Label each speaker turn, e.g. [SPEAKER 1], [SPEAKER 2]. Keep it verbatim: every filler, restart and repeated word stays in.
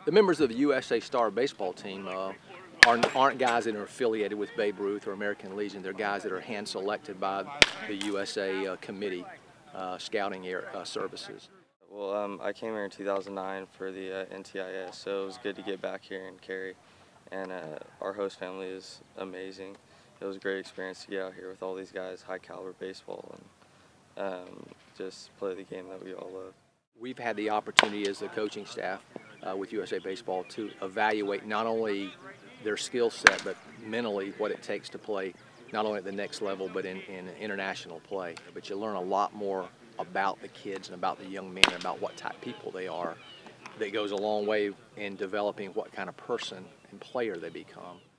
[SPEAKER 1] The members of the U S A Star baseball team uh, aren't, aren't guys that are affiliated with Babe Ruth or American Legion. They're guys that are hand-selected by the U S A uh, committee, uh, scouting air, uh, services.
[SPEAKER 2] Well, um, I came here in two thousand nine for the uh, N T I S, so it was good to get back here in Cary. And uh, our host family is amazing. It was a great experience to get out here with all these guys, high-caliber baseball, and um, just play the game that we all love.
[SPEAKER 1] We've had the opportunity as the coaching staff uh, with U S A Baseball to evaluate not only their skill set, but mentally what it takes to play not only at the next level, but in, in international play. But you learn a lot more about the kids and about the young men and about what type of people they are. That goes a long way in developing what kind of person and player they become.